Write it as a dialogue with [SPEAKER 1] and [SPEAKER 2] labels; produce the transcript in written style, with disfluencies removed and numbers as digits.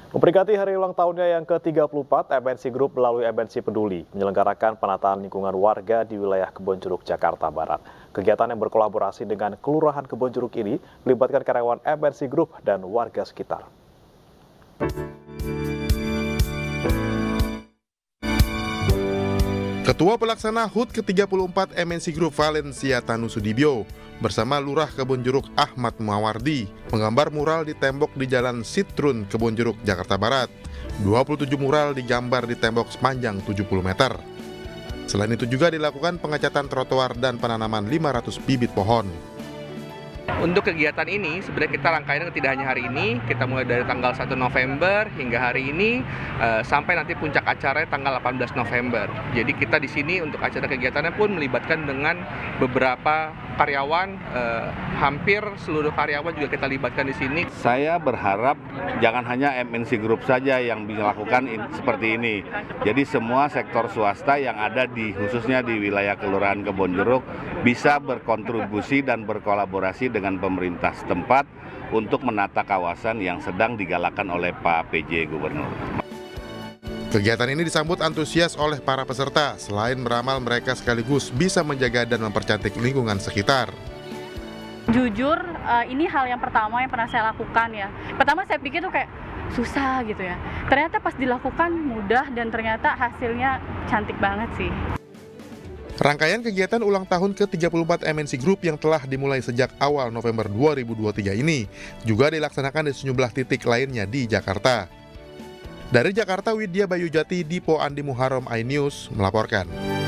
[SPEAKER 1] Memperingati hari ulang tahunnya yang ke-34, MNC Group melalui MNC Peduli menyelenggarakan penataan lingkungan warga di wilayah Kebonjeruk, Jakarta Barat. Kegiatan yang berkolaborasi dengan Kelurahan Kebonjeruk ini melibatkan karyawan MNC Group dan warga sekitar.
[SPEAKER 2] Ketua Pelaksana HUT ke-34 MNC Group Valencia Tanusudibyo bersama Lurah Kebonjeruk Ahmad Mawardi menggambar mural di tembok di Jalan Sitrun, Kebonjeruk, Jakarta Barat. 27 mural digambar di tembok sepanjang 70 meter. Selain itu juga dilakukan pengecatan trotoar dan penanaman 500 bibit pohon.
[SPEAKER 3] Untuk kegiatan ini sebenarnya kita rangkaian tidak hanya hari ini, kita mulai dari tanggal 1 November hingga hari ini sampai nanti puncak acara tanggal 18 November. Jadi kita di sini untuk acara kegiatannya pun melibatkan dengan beberapa karyawan, hampir seluruh karyawan juga kita libatkan di sini.
[SPEAKER 4] Saya berharap jangan hanya MNC Group saja yang bisa lakukan seperti ini. Jadi semua sektor swasta yang ada khususnya di wilayah Kelurahan Kebonjeruk bisa berkontribusi dan berkolaborasi dengan pemerintah setempat untuk menata kawasan yang sedang digalakkan oleh Pak PJ Gubernur.
[SPEAKER 2] Kegiatan ini disambut antusias oleh para peserta, selain meramal mereka sekaligus bisa menjaga dan mempercantik lingkungan sekitar.
[SPEAKER 5] Jujur, ini hal yang pertama yang pernah saya lakukan ya. Pertama saya pikir tuh kayak susah gitu ya. Ternyata pas dilakukan mudah dan ternyata hasilnya cantik banget sih.
[SPEAKER 2] Rangkaian kegiatan ulang tahun ke-34 MNC Group yang telah dimulai sejak awal November 2023 ini juga dilaksanakan di sejumlah titik lainnya di Jakarta. Dari Jakarta, Widya Bayujati, Dipo Andi Muharram, iNews melaporkan.